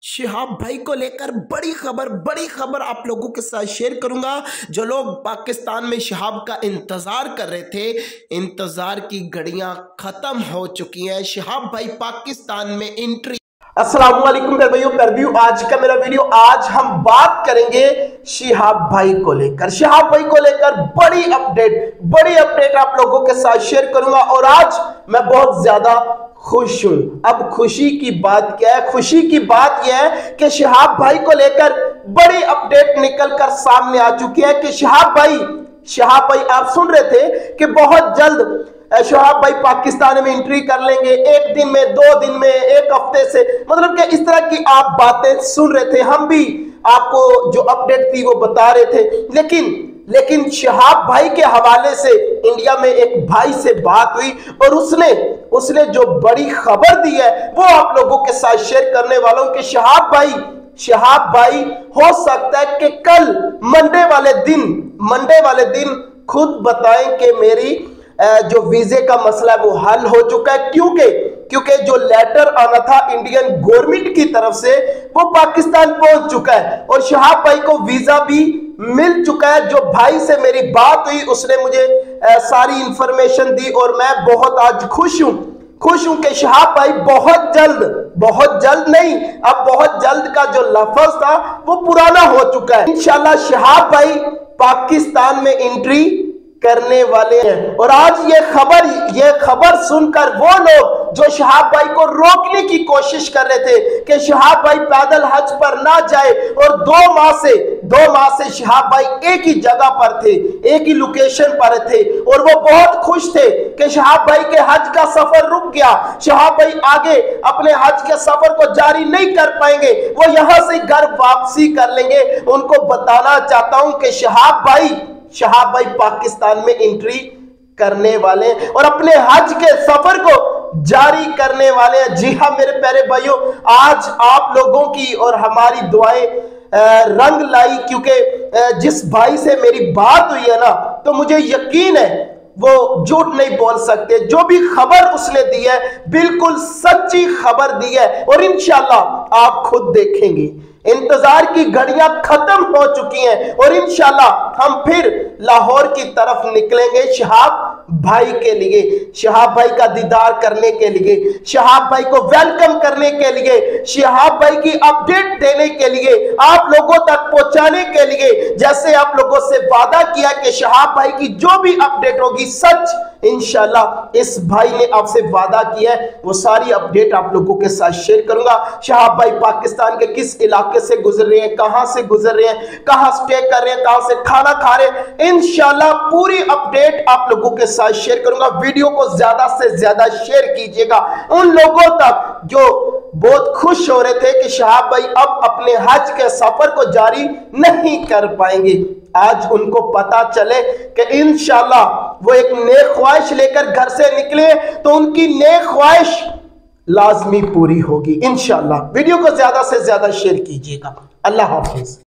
शिहाब भाई को लेकर बड़ी खबर आप लोगों के साथ शेयर करूंगा। जो लोग पाकिस्तान में शिहाब का इंतजार कर रहे थे, इंतजार की घड़ियां खत्म हो चुकी हैं। शिहाब भाई पाकिस्तान में एंट्री। अस्सलाम वालेकुम प्यारे। आज का मेरा वीडियो, आज हम बात करेंगे शिहाब भाई को लेकर। शिहाब भाई को लेकर बड़ी अपडेट आप लोगों के साथ शेयर करूंगा। और आज मैं बहुत ज्यादा खुश हूं। अब खुशी की बात क्या है? खुशी की बात यह है कि शिहाब भाई को लेकर बड़ी अपडेट निकल कर सामने आ चुकी है कि शिहाब भाई आप सुन रहे थे कि बहुत जल्द शिहाब भाई पाकिस्तान में एंट्री कर लेंगे। 1 दिन में, 2 दिन में, 1 हफ्ते से, मतलब कि इस तरह की आप बातें सुन रहे थे। हम भी आपको जो अपडेट थी वो बता रहे थे। लेकिन शिहाब भाई के हवाले से इंडिया में एक भाई से बात हुई और उसने जो बड़ी खबर दी है वो आप लोगों के साथ शेयर करने वाला हूं कि शिहाब भाई हो सकता है कि कल मंडे वाले दिन खुद बताएं कि मेरी जो वीजे का मसला है वो हल हो चुका है। क्योंकि जो लेटर आना था इंडियन गवर्नमेंट की तरफ से वो पाकिस्तान पहुंच चुका है और शिहाब भाई को वीजा भी मिल चुका है। जो भाई से मेरी बात हुई उसने मुझे सारी इंफॉर्मेशन दी और मैं बहुत आज खुश हूं कि शिहाब भाई बहुत जल्द नहीं, अब बहुत जल्द का जो लफ्ज था वो पुराना हो चुका है। इंशाल्लाह शिहाब भाई पाकिस्तान में एंट्री करने वाले हैं। और आज ये खबर सुनकर वो लोग जो शिहाब भाई को रोकने की कोशिश कर रहे थे कि शिहाब भाई पैदल हज पर ना जाए, और 2 माह से शिहाब भाई एक ही जगह पर थे, एक ही लोकेशन पर थे और वो बहुत खुश थे कि शिहाब भाई के हज का सफर रुक गया, शिहाब भाई आगे अपने हज के सफर को जारी नहीं कर पाएंगे, वो यहां से घर वापसी कर लेंगे। उनको बताना चाहता हूं कि शिहाब भाई पाकिस्तान में एंट्री करने वाले हैं और अपने हज के सफर को जारी करने वाले हैं। जी हां मेरे प्यारे भाइयों, आज आप लोगों की और हमारी दुआएं रंग लाई, क्योंकि जिस भाई से मेरी बात हुई है ना, तो मुझे यकीन है वो झूठ नहीं बोल सकते। जो भी खबर उसने दी है बिल्कुल सच्ची खबर दी है और इंशाल्लाह आप खुद देखेंगे। इंतजार की घड़ियां खत्म हो चुकी हैं और इंशाल्लाह हम फिर लाहौर की तरफ निकलेंगे शिहाब भाई के लिए, शिहाब भाई का दीदार करने के लिए, शिहाब भाई को वेलकम करने के लिए, शिहाब भाई की अपडेट देने के लिए, आप लोगों तक पहुंचाने के लिए। जैसे आप लोगों से वादा किया कि शिहाब भाई की जो भी अपडेट होगी सच, इंशाल्लाह इस भाई ने आपसे वादा किया है वो सारी अपडेट आप लोगों के साथ शेयर करूंगा। शिहाब भाई पाकिस्तान के किस इलाके से गुजर रहे हैं, कहां से गुजर रहे हैं, कहां स्टे कर रहे हैं, कहां से खाना खा रहे हैं, इंशाल्लाह पूरी अपडेट आप लोगों के साथ शेयर करूंगा। वीडियो को ज्यादा से ज्यादा शेयर कीजिएगा उन लोगों तक जो बहुत खुश हो रहे थे कि शिहाब भाई अब अपने हज के सफर को जारी नहीं कर पाएंगे। आज उनको पता चले कि इंशाल्लाह वो एक नेक ख्वाहिश लेकर घर से निकले तो उनकी नेक ख्वाहिश लाजमी पूरी होगी इंशाल्लाह। वीडियो को ज्यादा से ज्यादा शेयर कीजिएगा। अल्लाह हाफिज।